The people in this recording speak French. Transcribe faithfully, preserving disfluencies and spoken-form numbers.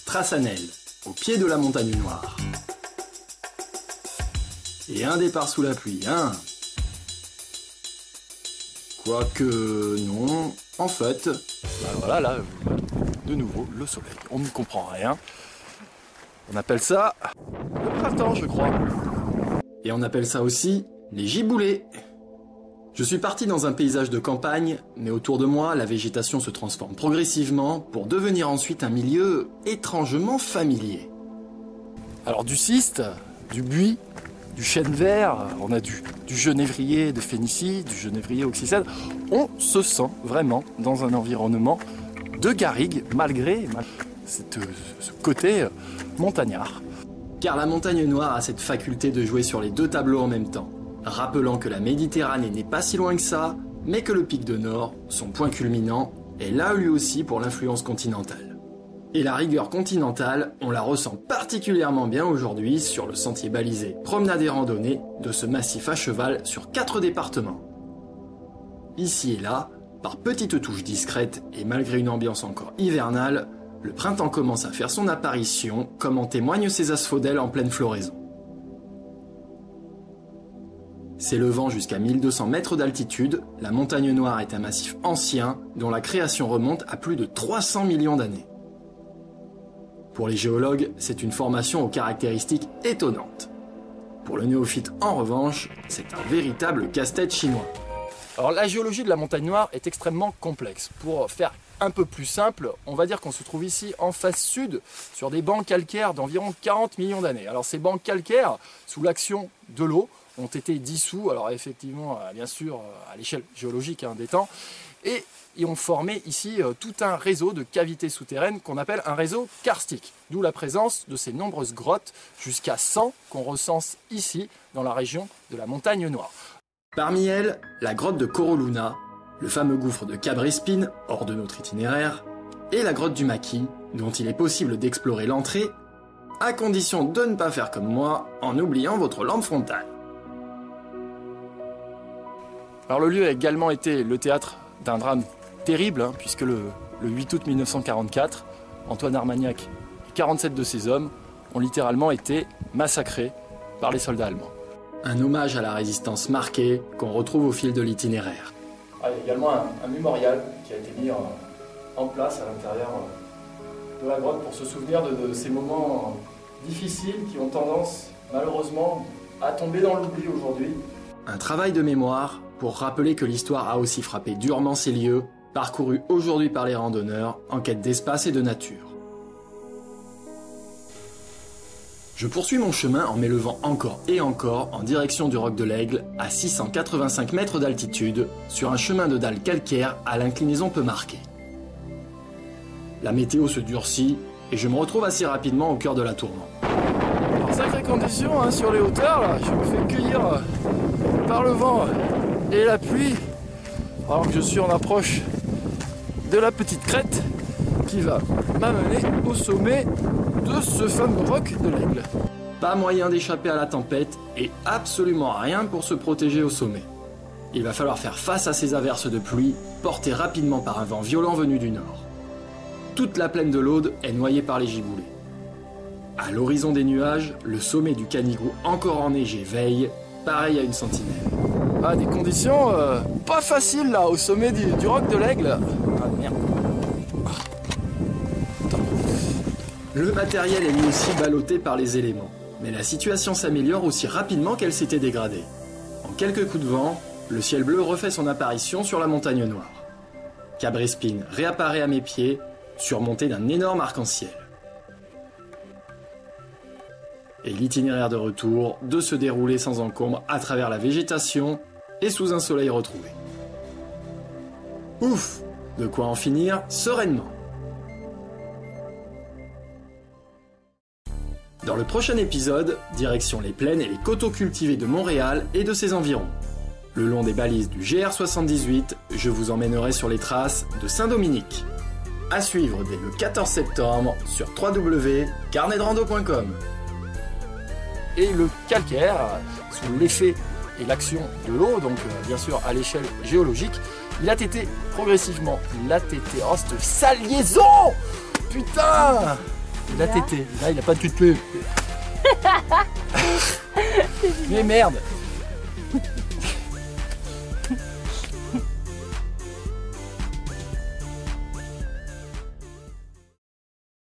Strassanel, au pied de la montagne noire. Et un départ sous la pluie, hein. Quoique non, en fait... Ben voilà, là, de nouveau, le soleil. On n'y comprend rien. On appelle ça le printemps, je crois. Et on appelle ça aussi les giboulées. Je suis parti dans un paysage de campagne, mais autour de moi, la végétation se transforme progressivement pour devenir ensuite un milieu étrangement familier. Alors du ciste, du buis, du chêne vert, on a du, du genévrier de Phénicie, du genévrier oxycèdre. On se sent vraiment dans un environnement de garrigue, malgré cette, ce côté montagnard. Car la montagne noire a cette faculté de jouer sur les deux tableaux en même temps, rappelant que la Méditerranée n'est pas si loin que ça, mais que le pic de Nord, son point culminant, est là lui aussi pour l'influence continentale. Et la rigueur continentale, on la ressent particulièrement bien aujourd'hui sur le sentier balisé promenade et randonnée de ce massif à cheval sur quatre départements. Ici et là, par petites touches discrètes et malgré une ambiance encore hivernale, le printemps commence à faire son apparition, comme en témoignent ces asphodèles en pleine floraison. S'élevant jusqu'à mille deux cents mètres d'altitude, la montagne noire est un massif ancien dont la création remonte à plus de trois cents millions d'années. Pour les géologues, c'est une formation aux caractéristiques étonnantes. Pour le néophyte, en revanche, c'est un véritable casse-tête chinois. Alors la géologie de la montagne noire est extrêmement complexe. Pour faire un peu plus simple, on va dire qu'on se trouve ici en face sud, sur des bancs calcaires d'environ quarante millions d'années. Alors ces bancs calcaires, sous l'action de l'eau, ont été dissous, alors effectivement, bien sûr, à l'échelle géologique hein, des temps, et ils ont formé ici euh, tout un réseau de cavités souterraines qu'on appelle un réseau karstique, d'où la présence de ces nombreuses grottes, jusqu'à cent qu'on recense ici, dans la région de la montagne noire. Parmi elles, la grotte de Coroluna, le fameux gouffre de Cabrespine, hors de notre itinéraire, et la grotte du Maquis, dont il est possible d'explorer l'entrée, à condition de ne pas faire comme moi, en oubliant votre lampe frontale. Alors le lieu a également été le théâtre d'un drame terrible, hein, puisque le, le huit août mille neuf cent quarante-quatre, Antoine Armagnac et quarante-sept de ses hommes ont littéralement été massacrés par les soldats allemands. Un hommage à la résistance marquée qu'on retrouve au fil de l'itinéraire. Ah, il y a également un, un mémorial qui a été mis en, en place à l'intérieur de la grotte pour se souvenir de, de ces moments difficiles qui ont tendance malheureusement à tomber dans l'oubli aujourd'hui. Un travail de mémoire pour rappeler que l'histoire a aussi frappé durement ces lieux, parcourus aujourd'hui par les randonneurs en quête d'espace et de nature. Je poursuis mon chemin en m'élevant encore et encore en direction du roc de l'Aigle, à six cent quatre-vingt-cinq mètres d'altitude, sur un chemin de dalles calcaires à l'inclinaison peu marquée. La météo se durcit et je me retrouve assez rapidement au cœur de la tourmente. Alors, sacrée condition hein, sur les hauteurs, là, je me fais cueillir euh, par le vent et la pluie, alors que je suis en approche de la petite crête qui va m'amener au sommet de ce fameux roc de l'Aigle. Pas moyen d'échapper à la tempête et absolument rien pour se protéger au sommet. Il va falloir faire face à ces averses de pluie, portées rapidement par un vent violent venu du nord. Toute la plaine de l'Aude est noyée par les giboulées. À l'horizon des nuages, le sommet du Canigou encore enneigé veille, pareil à une sentinelle. Ah, des conditions euh, pas faciles là, au sommet du, du roc de l'Aigle. Ah merde. Le matériel est lui aussi ballotté par les éléments, mais la situation s'améliore aussi rapidement qu'elle s'était dégradée. En quelques coups de vent, le ciel bleu refait son apparition sur la montagne noire. Cabrespine réapparaît à mes pieds, surmonté d'un énorme arc-en-ciel. Et l'itinéraire de retour de se dérouler sans encombre à travers la végétation et sous un soleil retrouvé. Ouf, de quoi en finir sereinement. Dans le prochain épisode, direction les plaines et les coteaux cultivés de Montréal et de ses environs. Le long des balises du G R soixante-dix-huit, je vous emmènerai sur les traces de Saint-Dominique. À suivre dès le quatorze septembre sur w w w point carnet de rando point com. Et le calcaire, sous l'effet et l'action de l'eau, donc euh, bien sûr à l'échelle géologique, il a été progressivement, il a été, oh cette sale liaison, putain, Il a tété. Là, il a pas de tété. Mais merde.